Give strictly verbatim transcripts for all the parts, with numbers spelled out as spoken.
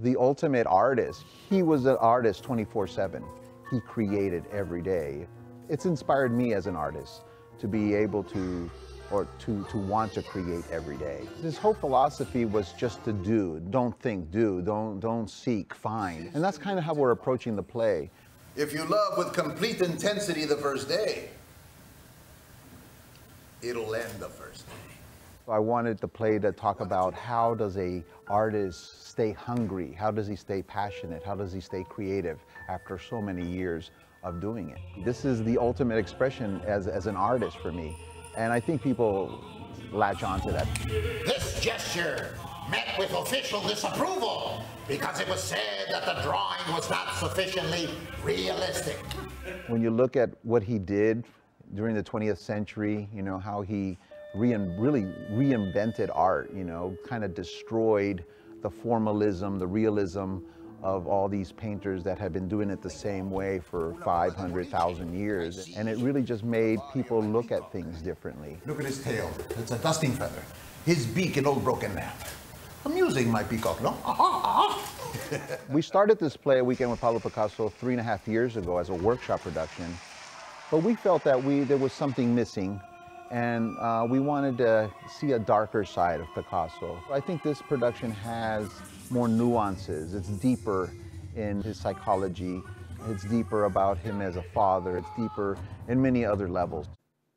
the ultimate artist. He was an artist twenty-four seven. He created every day. It's inspired me as an artist to be able to, or to, to want to create every day. His whole philosophy was just to do. Don't think, do. Don't, don't seek, find. And that's kind of how we're approaching the play. If you love with complete intensity the first day, it'll end the first day. I wanted the play to talk about how does a artist stay hungry? How does he stay passionate? How does he stay creative after so many years of doing it? This is the ultimate expression as, as an artist for me. And I think people latch on to that. This gesture met with official disapproval because it was said that the drawing was not sufficiently realistic. When you look at what he did during the twentieth century, you know, how he Rein, really reinvented art, you know, kind of destroyed the formalism, the realism of all these painters that had been doing it the same way for five hundred thousand years. And it really just made people look at things differently. Look at his tail. It's a dusting feather. His beak, an old broken lamp. Amusing, my peacock, no? We started this play, A Weekend with Pablo Picasso, three and a half years ago as a workshop production. But we felt that we there was something missing. And uh, we wanted to see a darker side of Picasso. I think this production has more nuances. It's deeper in his psychology. It's deeper about him as a father. It's deeper in many other levels.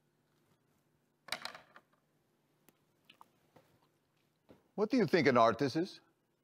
What do you think an artist is?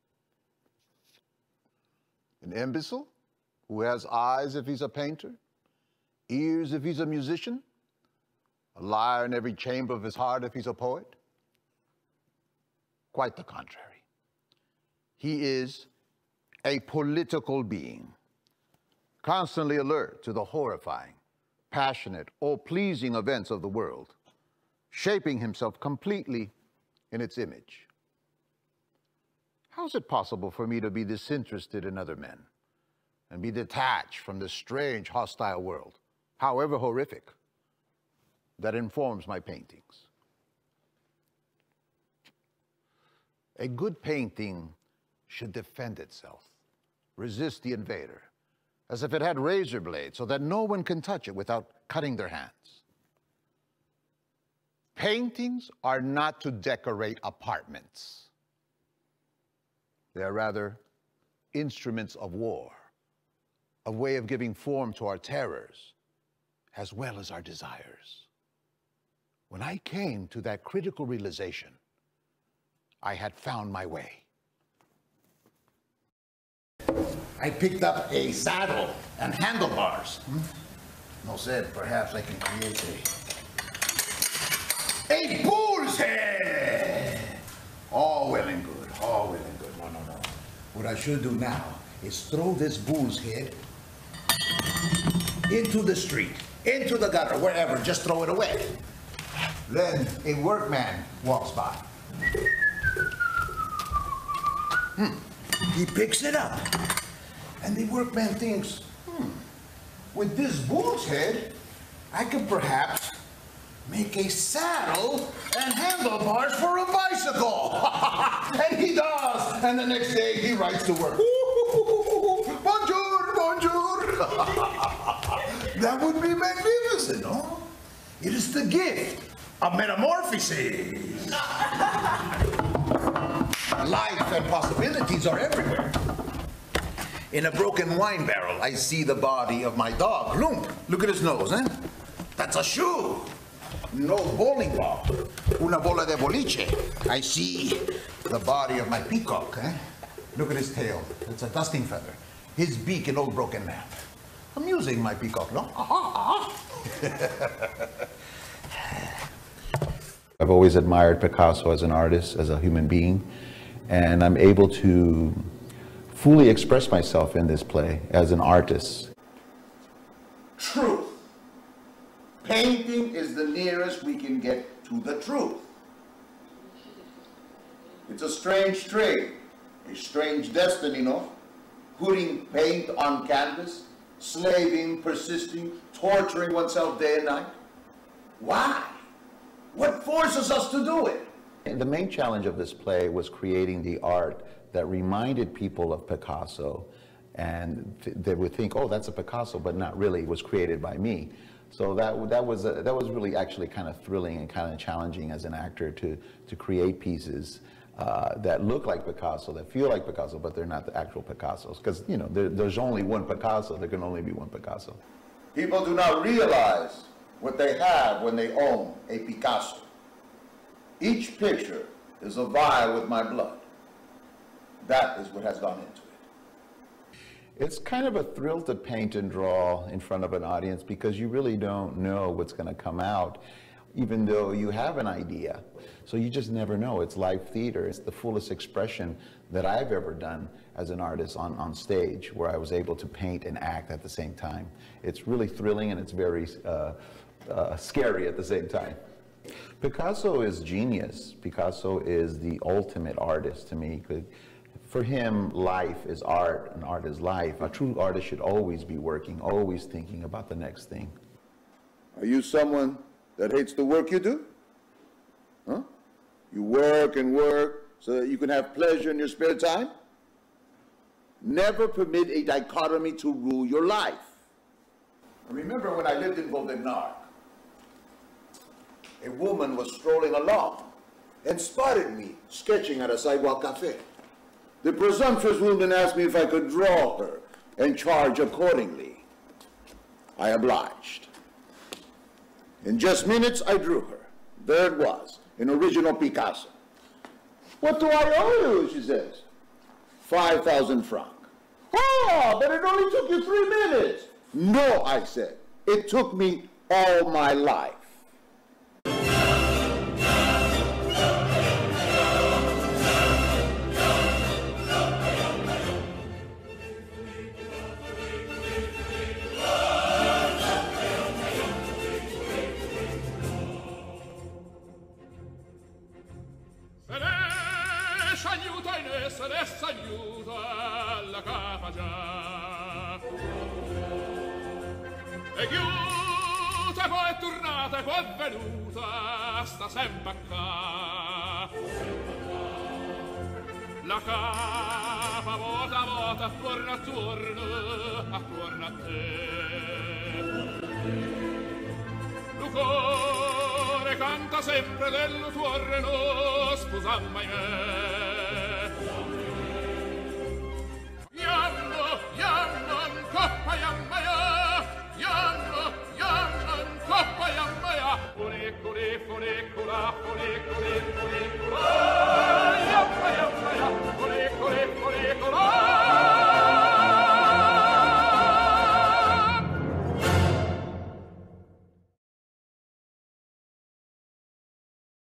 An imbecile who has eyes if he's a painter, ears if he's a musician? A liar in every chamber of his heart if he's a poet? Quite the contrary. He is a political being, constantly alert to the horrifying, passionate, or pleasing events of the world, shaping himself completely in its image. How is it possible for me to be disinterested in other men and be detached from this strange, hostile world, however horrific, that informs my paintings? A good painting should defend itself, resist the invader, as if it had razor blades so that no one can touch it without cutting their hands. Paintings are not to decorate apartments. They are rather instruments of war, a way of giving form to our terrors as well as our desires. When I came to that critical realization, I had found my way. I picked up a saddle and handlebars. Hmm? No said, perhaps I can create a... A bull's head! All well and good, all well and good. No, no, no. What I should do now is throw this bull's head into the street, into the gutter, wherever, just throw it away. Then a workman walks by. Hmm. He picks it up. And the workman thinks, hmm, with this bull's head, I could perhaps make a saddle and handlebars for a bicycle. And he does. And the next day he rides to work. Bonjour, bonjour. That would be magnificent, no? It is the gift of metamorphosis. Life and possibilities are everywhere. In a broken wine barrel, I see the body of my dog, Lump. Look at his nose, eh? That's a shoe. No bowling ball. Una bola de boliche. I see the body of my peacock, eh? Look at his tail. It's a dusting feather. His beak, an old broken lamp. Amusing, my peacock, no? I've always admired Picasso as an artist, as a human being, and I'm able to fully express myself in this play as an artist. Truth. Painting is the nearest we can get to the truth. It's a strange trade, a strange destiny, no? Putting paint on canvas, slaving, persisting, torturing oneself day and night. Why? What forces us to do it? The main challenge of this play was creating the art that reminded people of Picasso, and th they would think, oh, that's a Picasso, but not really. It was created by me. So that that was a, that was really actually kind of thrilling and kind of challenging as an actor to to create pieces uh, that look like Picasso, that feel like Picasso, but they're not the actual Picassos. Because you know there, there's only one Picasso. There can only be one Picasso. People do not realize what they have when they own a Picasso. Each picture is a vial with my blood. That is what has gone into it. It's kind of a thrill to paint and draw in front of an audience because you really don't know what's going to come out, even though you have an idea. So you just never know. It's live theater. It's the fullest expression that I've ever done as an artist on, on stage, where I was able to paint and act at the same time. It's really thrilling, and it's very uh, uh, scary at the same time. Picasso is genius. Picasso is the ultimate artist to me. For him, life is art, and art is life. A true artist should always be working, always thinking about the next thing. Are you someone that hates the work you do? Huh? You work and work so that you can have pleasure in your spare time? Never permit a dichotomy to rule your life. I remember when I lived in Vaudenargues, a woman was strolling along and spotted me sketching at a sidewalk cafe. The presumptuous woman asked me if I could draw her and charge accordingly. I obliged. In just minutes, I drew her. There it was, an original Picasso. What do I owe you, she says. Five thousand francs. Oh, but it only took you three minutes. No, I said. It took me all my life. E chiusa poi è tornata, poi è venuta, sta sempre qua. La capa volta volta attorno attorno, attorno a te. Lo cuore canta sempre dello tuorno, sposa mai me. Iammo, iammo, coppa iammaia. Yanno, yanno, coppa yammaya, ore, ore, ore, ora, ore, ore, ore.